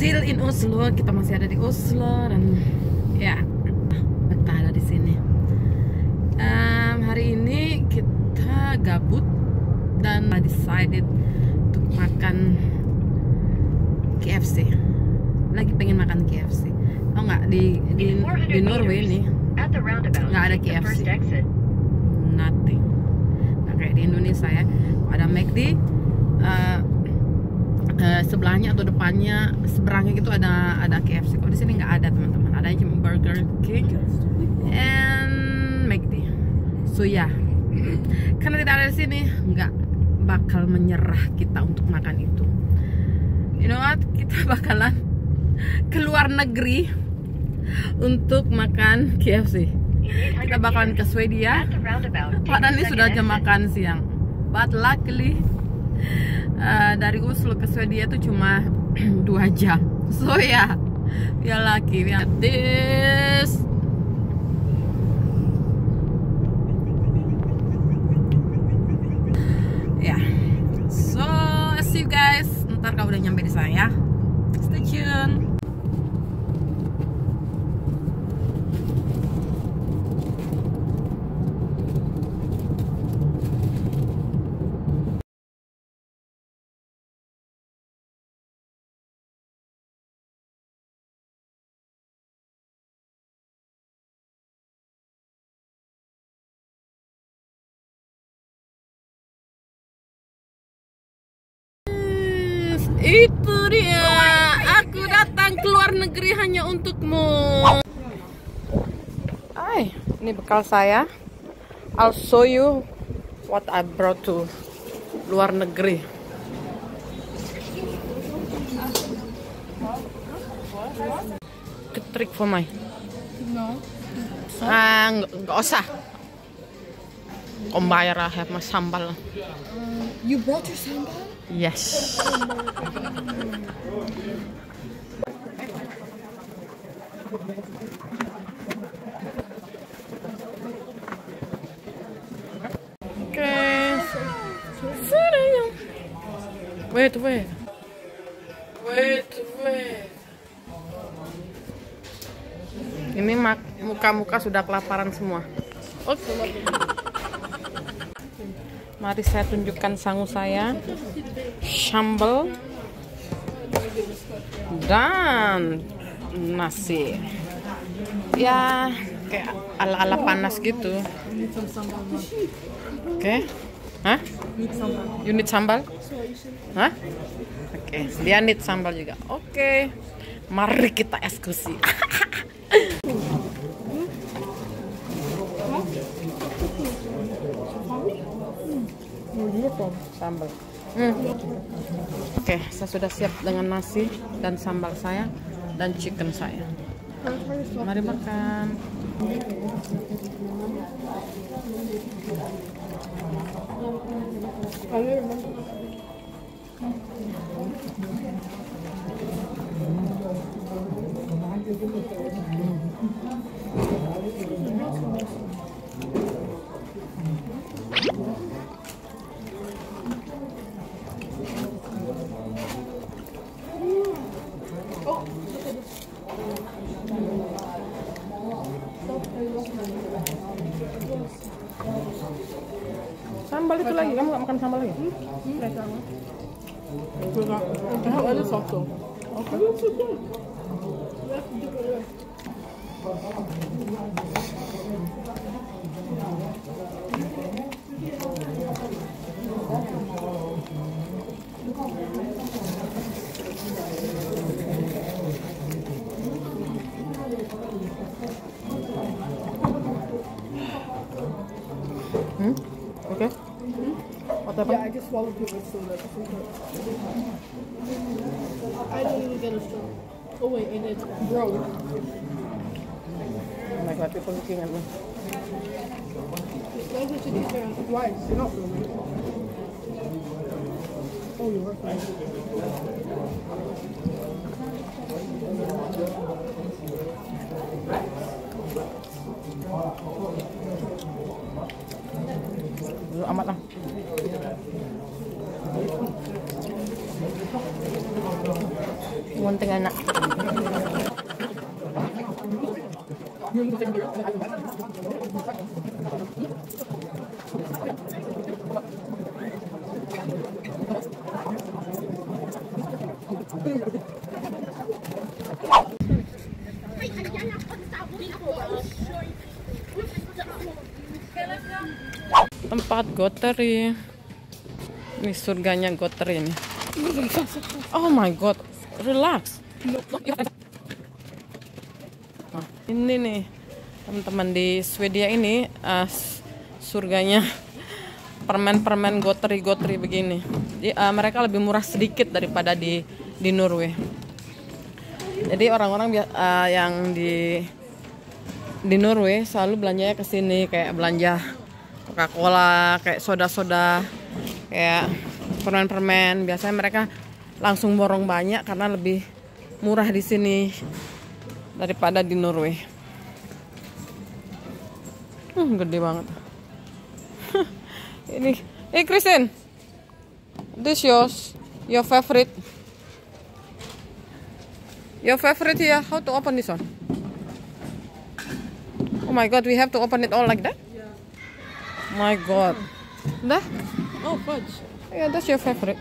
still in Oslo, kita masih ada di Oslo dan ya betah ada di sini. Hari ini kita gabut dan decided untuk makan KFC. Lagi pengen makan KFC. Oh nggak, di Norway ini nggak ada KFC. Nothing. Nggak kayak di Indonesia ya. Ada McD. Sebelahnya atau depannya, seberangnya gitu ada KFC. Kalau di sini nggak ada, teman-teman. Ada cuma Burger King and McD. So ya, karena tidak ada di sini, nggak bakal menyerah kita untuk makan itu. You know what? Kita bakalan keluar negeri untuk makan KFC. Kita bakalan ke Swedia. Padahal ini sudah jam makan siang. But luckily dari Oslo ke Swedia itu cuma 2 jam. So ya, we are lucky. We are this. Ya, so see you guys. Ntar kalau udah nyampe di saya. Stay tune. Itu dia, aku datang ke luar negeri hanya untukmu. Ini bekal saya. I'll show you what I brought to luar negeri. Ketrik for my. No. Nggak usah. Om bayar lah, have my sambal. You brought your sambal? Yes. Okay. Wait. Ini muka-muka sudah kelaparan semua. Oke. Mari saya tunjukkan sangu saya. Sambal dan nasi. Ya, kayak ala-ala panas gitu. Oke. Hah? You need sambal? Hah? Oke, dia need sambal juga. Oke. Mari kita eksekusi. Sambal. Oke, saya sudah siap dengan nasi dan sambal saya dan chicken saya. Mari makan. Sambal itu lagi, kamu gak makan sambal lagi? Ada satu. Oke. Okay. What happened? Yeah, I just swallowed it with soda. I didn't even get a straw. Oh wait, and it's broke. Oh my god, people looking at me. It's like to these hands. Why? You're not filming. Oh, you're working. Dulu amat lah. Gunting anak. Tempat goteri. Ini surganya goteri ini. Oh my god, relax. Nah, ini nih teman-teman di Swedia ini surganya permen-permen goteri begini. Jadi, mereka lebih murah sedikit daripada di Norway. Jadi orang-orang yang di Norway selalu belanjanya ke sini, kayak belanja Coca-Cola, kayak soda-soda, kayak permen-permen. Biasanya mereka langsung borong banyak karena lebih murah di sini daripada di Norway. Gede banget. Ini, Kristin, this your favorite. Your favorite here. How to open this one? Oh my god, we have to open it all like that? Yeah. My god. Dah? Oh, fudge. Yeah, that's your favorite.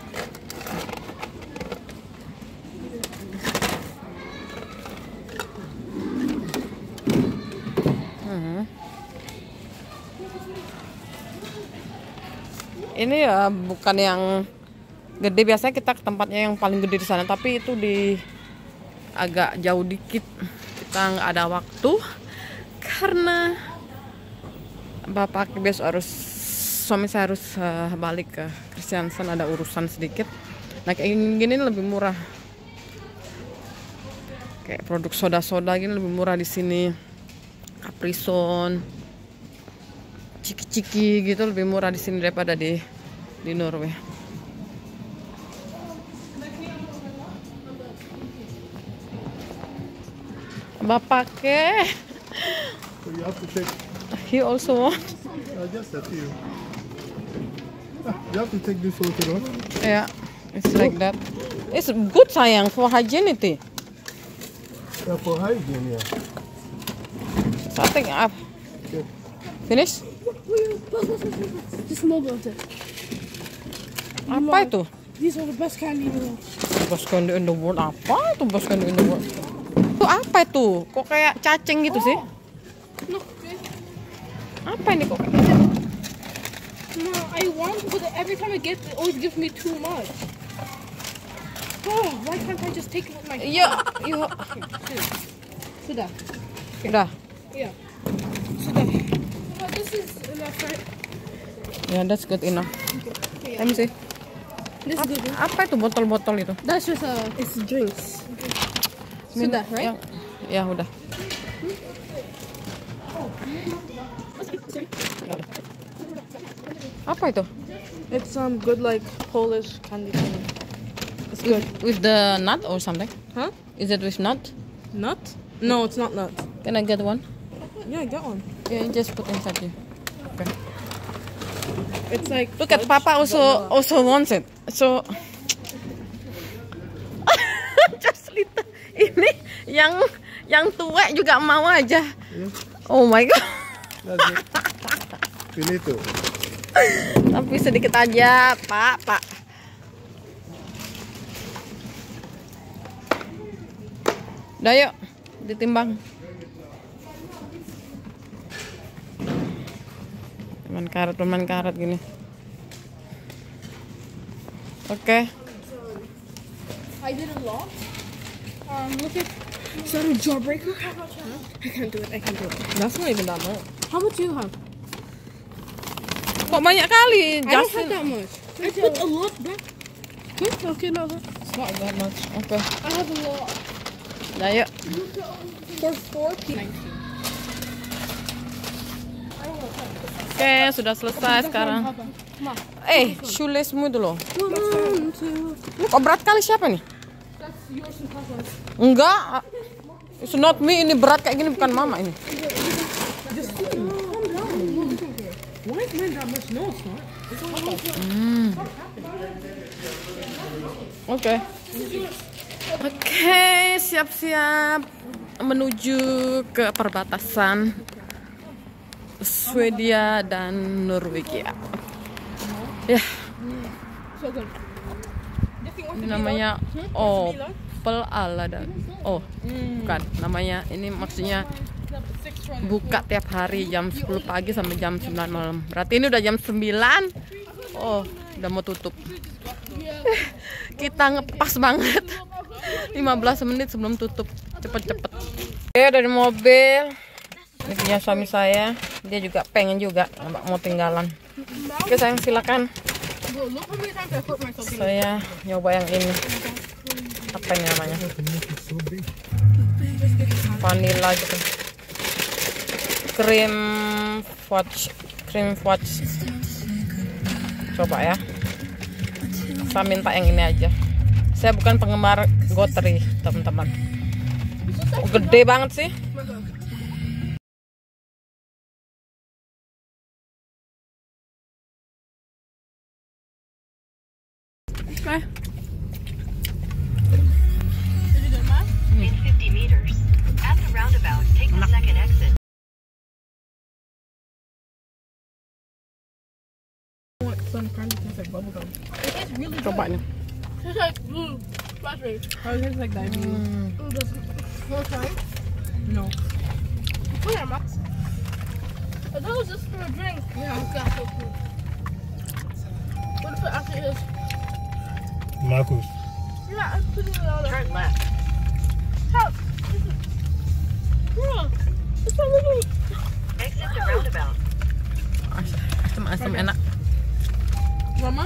Ini ya bukan yang gede, biasanya kita ke tempatnya yang paling gede di sana, tapi itu di agak jauh dikit. Kita nggak ada waktu karena bapak besok suami saya harus balik ke Kristiansand, ada urusan sedikit. Nah kayak gini lebih murah, kayak produk soda-soda gini lebih murah di sini. Caprison, ciki-ciki gitu lebih murah di sini daripada di Norway. Bapak ke? So you have to take. He also want. Just a few. You have to take this photo off. Yeah, it's like that. It's good sayang for hygiene. Yeah, for hygiene, yeah. So I think I've Okay. finished. Just small butter. Apa itu? These are the best candy in the world. Best candy in the world. Apa itu best candy in the world? Itu apa itu? Kok kayak cacing gitu sih? No, Apa ini kok? no, I want, but every time I get it, always gives me too much. Oh, why can't I just take it with my hand? Iya, Sudah. udah. Yeah. Sudah. Oh, this is enough, right? Ya, that's good enough. Okay, Let me see. this is good. Apa itu botol-botol itu? That's just it's drinks. Sudah, right? Ya, udah. Apa itu? It's good like Polish candy thing. It's good. With the nut or something? Huh? Is it with nut? Nut? No, it's not nut. Can I get one? Yeah, get one. Yeah, just put inside here. Okay. It's like Look at Papa also wants it. So just little. Ini yang tua juga mau aja. Oh my god. That's it. Pilih itu. Tapi sedikit aja, Pak. Udah yuk, ditimbang. Permen karet gini. Oke. I did a lot. Look at. Is that a jawbreaker? I can't do it. That's not even that much. How much do you have? Kok banyak kali? I don't have that much. I put a lot back. Okay, no. It's not that much. Oke. I have a lot. Udah yuk. For 4 people. Oke, sudah selesai sekarang. Shoelace-mu itu loh. 1, 2. Kok berat kali siapa nih? That's yours and Papa's. Enggak. It's not me, ini berat kayak gini bukan mama ini. Why is mine that much? No, it's not. It's only Oke. Oke, siap-siap menuju ke perbatasan Swedia dan Norwegia. Ya, so good. ini namanya Opel Alada. Oh, bukan. Namanya ini maksudnya buka tiap hari jam 10 pagi sampai jam 9 malam. Berarti ini udah jam 9. Oh, udah mau tutup. Kita ngepas banget. 15 menit sebelum tutup. Cepet-cepet. Oke, dari mobil. Ini punya suami saya. Dia juga pengen juga mau tinggalan. Oke, sayang silakan. Saya nyoba yang ini. Apa ini namanya? Vanilla gitu. Cream fudge. Coba ya. Saya minta yang ini aja. Saya bukan penggemar gotri, teman-teman. Oh, gede banget sih. Oke. In 50 meters, at the roundabout, take the second exit. Some kind of tastes like bubblegum. It tastes really good. Coba nih. It tastes like raspberry. Oh, it tastes like diabetes. Want to try? No. Put it, Max. I thought it was just for a drink. Yeah, that's so cool. What if it actually is? Marcus. Yeah, I put it on. Turn left. How? Yeah, it's so little. Exit the roundabout. Asam enak. Mama?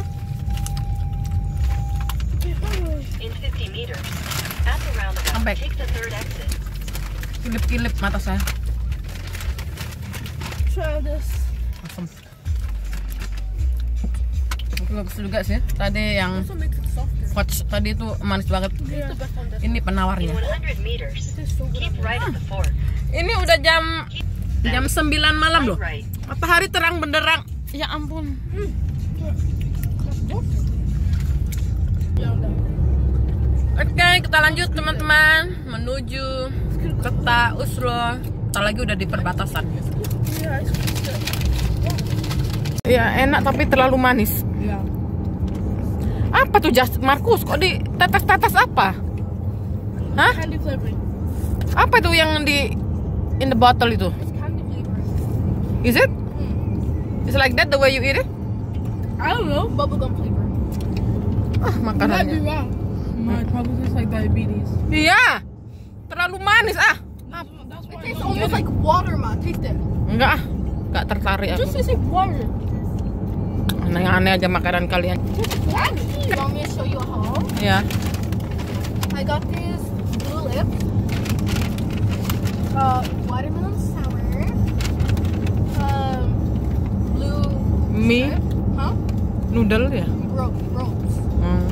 In 50 meters, at the roundabout, Sampai. take the third exit. Kilip-kilip mata saya. Try this. Asam. Bagus juga sih. Tadi yang Also makes it softer. fudge tadi itu manis banget. Yeah. The best on this. Ini In penawarnya. 100 meters, It tastes so good. keep right at the fork. Ini udah jam 9 malam loh. Right. Matahari terang benderang. Ya ampun. Oke, kita lanjut teman-teman menuju kota Oslo. Kita lagi udah di perbatasan. Ya enak tapi terlalu manis. Yeah. Apa tuh Markus? Kok di tetes-tetes apa? Hah? Candy flavoring. Apa itu yang di in the bottle itu? It's candy flavoring. Is it? It's like that the way you eat it? I don't know. Bubblegum flavor. Ah, Might be makanannya. wrong. Might probably tastes like diabetes. Iya. Terlalu manis ah. That's why it tastes almost like water, ma. Taste it. Enggak ah. Enggak tertarik aku. Just tastes like water. Aneh-aneh aja makanan kalian. You want me to show you a haul? Ya. I got these blue lips. Watermelon sour. Blue. Mie Huh? noodle ya. Ropes. Hmm.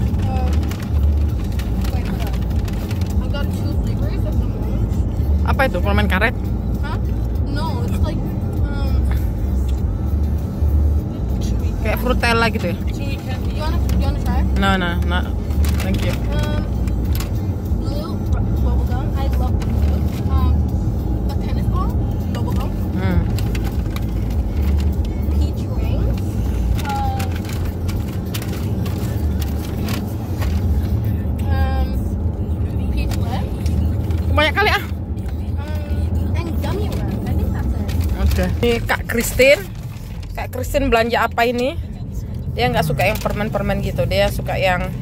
Wait, hold on. I got 2 flavors of the orange. Apa itu? Permen karet? Huh? No, it's like chewy. Kayak frutella gitu ya? Chewy candy. You wanna try? No. Thank you. Blue bubblegum. I love blue. A tennis ball bubblegum. Peach rings. Peach lip. Banyak kali ah. And gummy worms. I think that's it. Oke. Ini Kak Christine. Kak Christine belanja apa ini? Dia nggak suka yang permen-permen gitu. Dia suka yang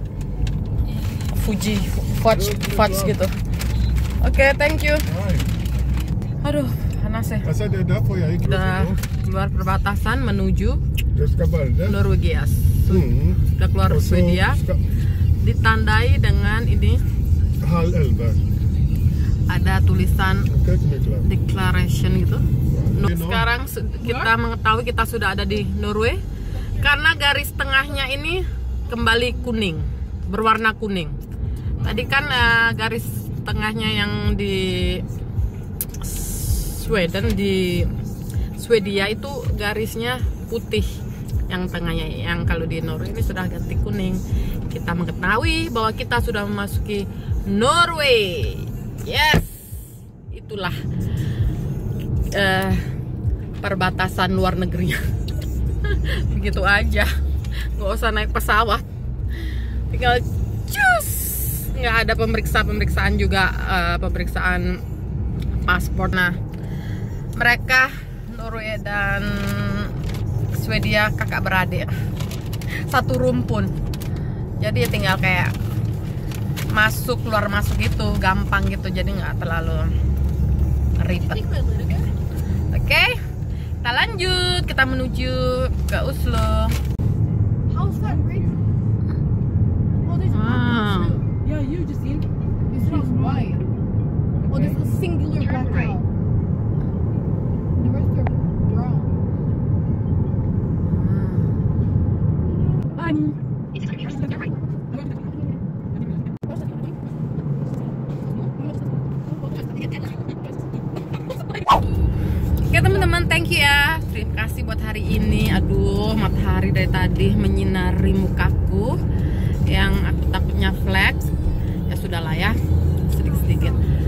fudge gitu. Oke, thank you. Aduh, panas ya. I said they're there for you. Udah keluar perbatasan menuju Just kabel. Norwegia. Udah keluar Swedia. Ditandai dengan ini Hal Elber. ada tulisan Kijk me klaar. declaration gitu. Sekarang kita mengetahui kita sudah ada di Norway karena garis tengahnya ini kembali kuning, berwarna kuning. Tadi kan garis tengahnya yang di Sweden, di Swedia itu garisnya putih, yang tengahnya, yang kalau di Norway ini sudah ganti kuning. Kita mengetahui bahwa kita sudah memasuki Norway. Yes, itulah perbatasan luar negeri. Begitu aja, nggak usah naik pesawat, tinggal cus. Nggak ada pemeriksaan juga, pemeriksaan paspor. Nah, mereka Norway dan Swedia kakak beradik, satu rumpun. Jadi tinggal kayak masuk keluar masuk gitu, gampang gitu. Jadi nggak terlalu ribet. Oke, kita lanjut. Kita menuju ke Oslo. How's that red? Oh, there's Wow. too. Yeah, you just seen. It's not white. Oh, there's a singular Turn black right. cow. The rest are brown. In 600 meters, turn right. Oke teman-teman, thank you ya. Terima kasih buat hari ini. Aduh, matahari dari tadi menyinari mukaku yang aku takutnya flex. Ya sudahlah ya, sedikit-sedikit.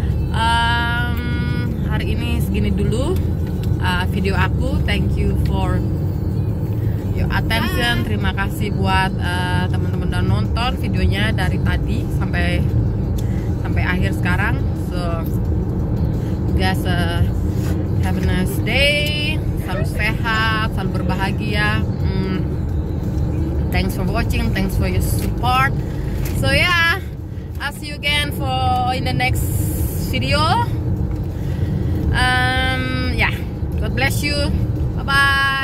Hari ini segini dulu video aku. Thank you for your attention. Terima kasih buat teman-teman udah nonton videonya dari tadi sampai akhir sekarang. So you guys have a nice day, selalu sehat, selalu berbahagia. Thanks for watching, thanks for your support. So yeah, I'll see you again in the next video. Yeah, God bless you. Bye bye.